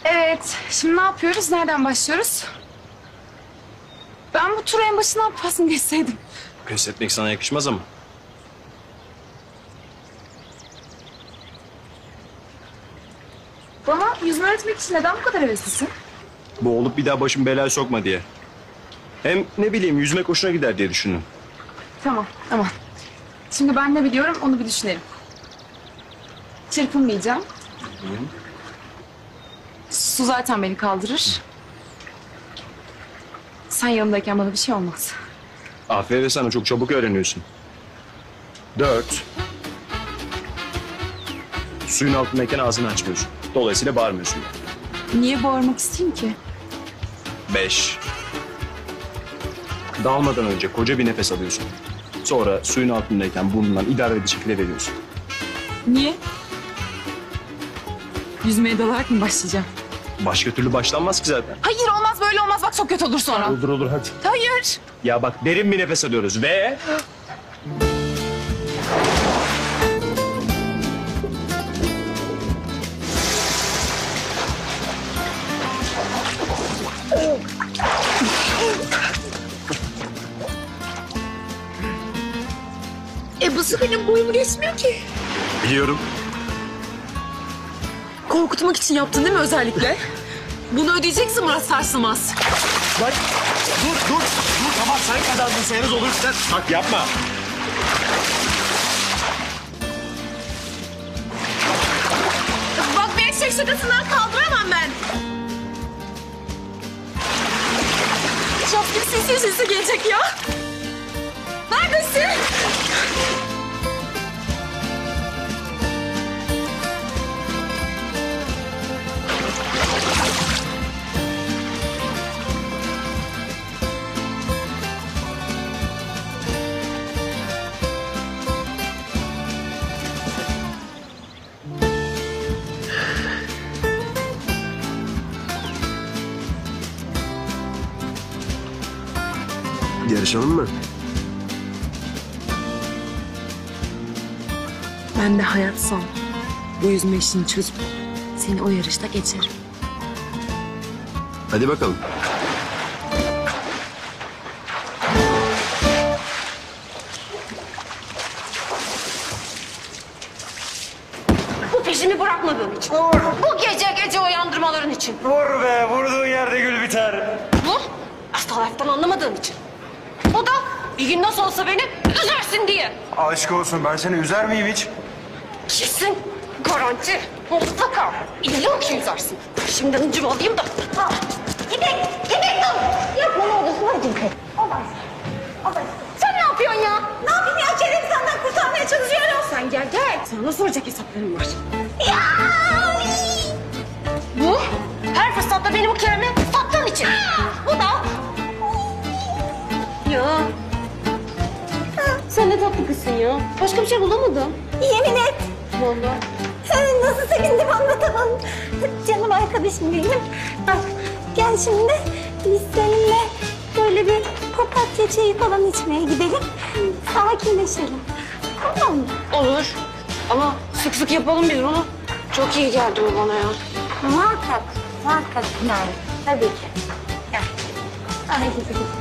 Evet, şimdi ne yapıyoruz? Nereden başlıyoruz? Ben bu turu en başından pas mı geçseydim? Pes etmek sana yakışmaz ama. Bana yüzme öğretmek için neden bu kadar heveslisin? Bu olup bir daha başımı belaya sokma diye. Hem ne bileyim yüzmek hoşuna gider diye düşündüm. Tamam. Şimdi ben ne biliyorum onu bir düşünelim. Çırpınmayacağım. Su zaten beni kaldırır. Sen yanımdayken bana bir şey olmaz. Aferin sana, çok çabuk öğreniyorsun. 4. Suyun altındayken ağzını açmıyorsun. Dolayısıyla bağırmıyorsun. Niye bağırmak isteyeyim ki? 5. Dalmadan önce koca bir nefes alıyorsun. Sonra suyun altındayken burnundan idare edici şekilde veriyorsun. Niye? Yüzmeye dalarak mı başlayacağım? Başka türlü başlanmaz ki zaten. Hayır olmaz böyle olmaz bak çok kötü olur sonra. Olur hadi. Hayır. Ya bak derin bir nefes alıyoruz ve... Bu benim boyumu geçmiyor ki. Biliyorum. Korkutmak için yaptın değil mi özellikle? Bunu ödeyeceksin Murat Sarsılmaz. Bak dur. Tamam sen kazandın, sayınız olur. Bak yapma. Bak bir eşek şakasından kaldıramam ben. Şaf gibi sinsi gelecek ya. Neredesin? Yarışalım mı? Ben de hayatsam bu yüzme işini çözüp seni o yarışta geçerim. Hadi bakalım. Bu peşimi bırakmadığın için. Bu gece uyandırmaların için. Vur be, vurduğun yerde gül biter. Bu asla laftan anlamadığın için. Bu da bir gün nasıl olsa beni üzersin diye. Aşk olsun, ben seni üzer miyim hiç? Kesin, garanti, mutlaka. İlla ki üzersin. Şimdi hıncımı alayım da. İpek dur. Yapma ne olursun hadi İpek. Olmaz. Sen ne yapıyorsun ya? Ne yapayım ya? Kerem senden kurtarmaya çalışıyorum. Sen gel. Sana soracak hesaplarım var. Ya! Bu her fırsatta benim Kerem'i sattığın için. Bu da... Ya... Sen ne tatlı kızsın ya. Başka bir şey bulamadım. Yemin et. Vallahi. Nasıl sevindim anlatamam. Canım arkadaşım benim. Bak gel şimdi biz seninle böyle bir papatya çayı falan içmeye gidelim. Sakinleşelim. Tamam mı? Olur. Ama sık sık yapalım biz bunu. Çok iyi geldi bu bana ya. Muhakkak. Muhakkak yani. Tabii ki. Gel. Hadi gidelim.